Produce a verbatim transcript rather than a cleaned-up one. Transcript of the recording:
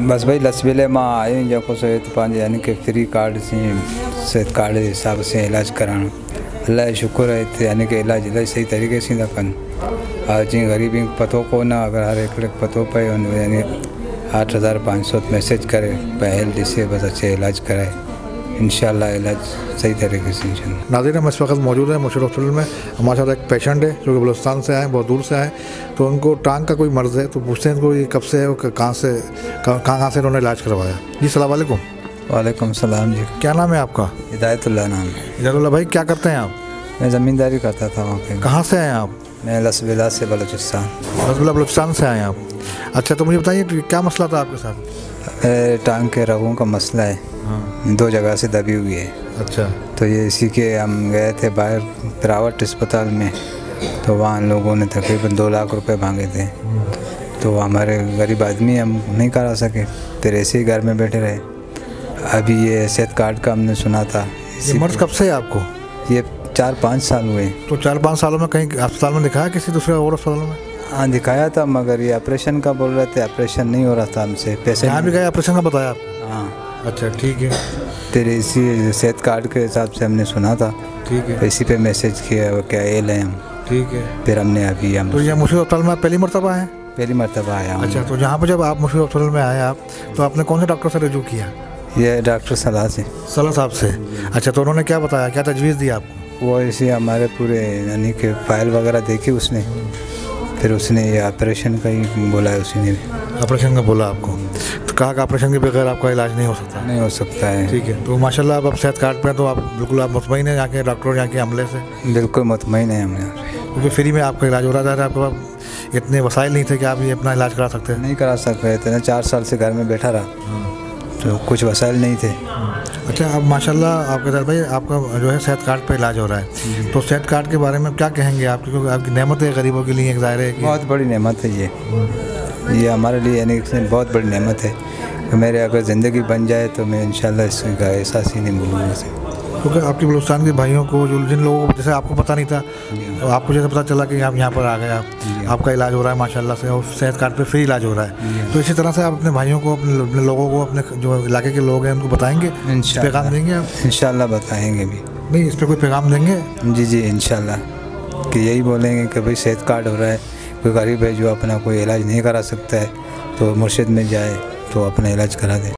बस भाई लसबिले मां आयूं जेको सो पंहिंजे यानी कि फ्री कार्ड से सेहत कार्ड जे हिसाब से इलाज कराइणु अल्लाह शुक्र है हिते यानी कि इलाज इलाही सही तरीक़े से था कनि। और जीअं ग़रीबी पतो कोन अगर हर हिकिड़े पतो पए यानी आठ हज़ार पाँच सौ मैसेज करे भाई हेल्थ ॾिसे बस अचे इलाज कराए इंशाल्लाह इलाज सही तरीके से इंशाल्लाह। नाज़रीन हम इस वक्त मौजूद हैं मुर्शिद हॉस्पिटल में। हमारे साथ एक पेशेंट है जो कि बलूचिस्तान से आए, बहुत दूर से आए, तो उनको टांग का कोई मर्ज़ है, तो पूछते हैं इनको ये कब से है और कहाँ से कहाँ कहाँ से इन्होंने इलाज करवाया। जी सलाम वालेकुम। वालेकुम सलाम जी। क्या नाम है आपका? हिदायतुल्लाह नाम है। हिदायतुल्लाह भाई क्या करते हैं आप? मैं ज़मींदारी करता था वहाँ पे। कहाँ से आए आप? मैं लसबिला से बलूचिस्तान। लसबिला बलूचिस्तान से आए आप। अच्छा तो मुझे बताइए क्या मसला था आपके साथ? टांग के रगों का मसला है। हाँ। दो जगह से दबी हुई है। अच्छा। तो ये इसी के हम गए थे बाहर प्राइवेट अस्पताल में, तो वहाँ लोगों ने तकरीबन दो लाख रुपए मांगे थे। तो हमारे गरीब आदमी हम नहीं करा सके, फिर ऐसे ही घर में बैठे रहे। अभी ये सेहत कार्ड का हमने सुना था। ये मर्ज़ कब से है आपको? ये चार पाँच साल हुए। तो चार पाँच सालों में कहीं अस्पताल में दिखाया किसी दूसरे और अस्पतालों में? हाँ दिखाया था, मगर ये ऑपरेशन का बोल रहे थे, ऑपरेशन नहीं हो रहा था हमसे। पैसे यहाँ भी गए ऑपरेशन का बताया आप? हाँ। अच्छा ठीक है। तेरे इसी सेहत कार्ड के हिसाब से हमने सुना था। ठीक है। इसी पे मैसेज किया वो क्या एल है हम। ठीक है। फिर हमने अभी हम तो ये मुर्शिद हॉस्पिटल में पहली मरतबा है? पहली मरतबा आया। अच्छा तो यहाँ पर जब आप मुर्शिद हॉस्पिटल में आए आप, तो आपने कौन से डॉक्टर से रजू किया? ये डॉक्टर सलाह से। सलाह साहब से। अच्छा तो उन्होंने क्या बताया, क्या तजवीज़ दी आपको? वो इसे हमारे पूरे यानी कि फाइल वगैरह देखी उसने, फिर उसने ये ऑपरेशन का ही बोला है। उसी ने ऑपरेशन का बोला आपको, तो कहा कि ऑपरेशन के बगैर आपका इलाज नहीं हो सकता? नहीं हो सकता है। ठीक है। तो माशाल्लाह आप अब सेहत कार्ड पे हैं, तो आप बिल्कुल आप मुतमईन हैं यहाँ के डॉक्टर यहाँ के अमले से? बिल्कुल मुतमईन है हम यहाँ, क्योंकि फ्री में आपका इलाज हो रहा था। आपके पास इतने वसाइल नहीं थे कि आप ये अपना इलाज करा सकते हैं? नहीं करा सकते थे, चार साल से घर में बैठा रहा, तो कुछ वसाइल नहीं थे। अच्छा अब माशाल्लाह आपके साथ भाई आपका जो है सेहत कार्ड पे इलाज हो रहा है, तो सेहत कार्ड के बारे में क्या कहेंगे आप? क्योंकि आपकी नेमत है गरीबों के लिए, एक ज़ाहिर है कि बहुत बड़ी नेमत है ये ये हमारे लिए यानी कि बहुत बड़ी नेमत है। कि मेरे अगर ज़िंदगी बन जाए तो मैं इंशाल्लाह इसका एहसास ही नहीं भूलूँगा इसे। क्योंकि आपके बलूचिस्तान के भाइयों को जो जिन लोगों को जैसे आपको पता नहीं था, तो आपको जैसे पता चला कि आप यहाँ पर आ गए, आप आपका इलाज हो रहा है माशाल्लाह से, और सेहत कार्ड पे फ्री इलाज हो रहा है, तो इसी तरह से आप अपने भाइयों को, अपने, अपने लोगों को, अपने जो इलाके के लोग हैं उनको बताएंगे, पैगाम देंगे आप? इंशाल्लाह बताएंगे भी। नहीं इस पर कोई पैगाम देंगे? जी जी इंशाल्लाह, कि यही बोलेंगे कि भाई सेहत कार्ड हो रहा है, कोई गरीब है जो अपना कोई इलाज नहीं करा सकता है तो मुर्शिद में जाए तो अपना इलाज करा दे।